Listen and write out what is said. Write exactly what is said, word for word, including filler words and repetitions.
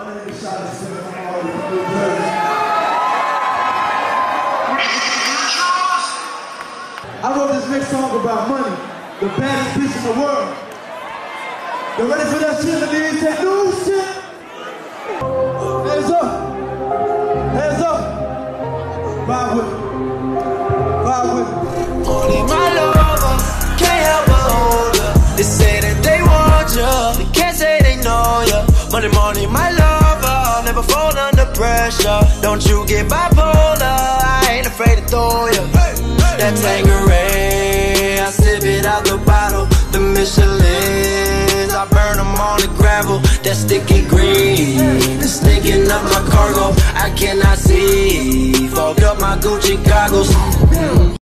My name is Shotty Smith. I'm all from New Jersey. I wrote this next song about money, the baddest bitch in the world. You ready for that shit? Let me hear you say new shit. Hands up. Hands up. Ride with me. Ride with me. Only my lover can't help but hold ya. They say that they want ya, they can't say they know ya. Money, money, my lover, never fall under pressure. Don't you get bipolar, I ain't afraid to throw ya. That Tanqueray, I sip it out the bottle. The Michelins, I burn them on the gravel. That sticky green, it's stinking up my cargo. I cannot see, fogged up my Gucci goggles.